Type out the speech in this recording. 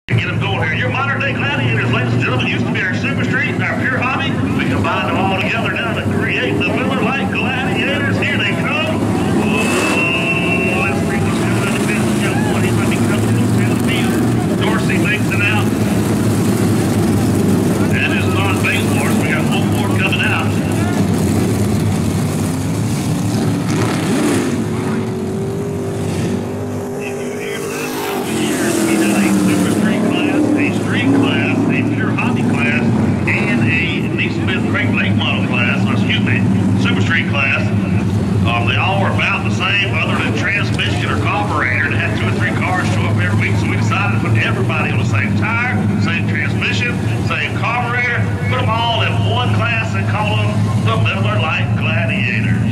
Get them going here. Your modern day Gladiators, ladies and gentlemen, used to be our Super Street and our pure hobby. We combined them all together now to create the Miller Lite Gladiators. Here they come. Oh, let's bring this down to the fence. Young one, he's going to be coming down the field. Dorsey makes it out. That is not base horse. We got one more coming out. Super Street class. They all are about the same other than transmission or carburetor, and had 2 or 3 cars show up every week, so we decided to put everybody on the same tire, same transmission, same carburetor, put them all in one class and call them the Miller Lite Gladiators.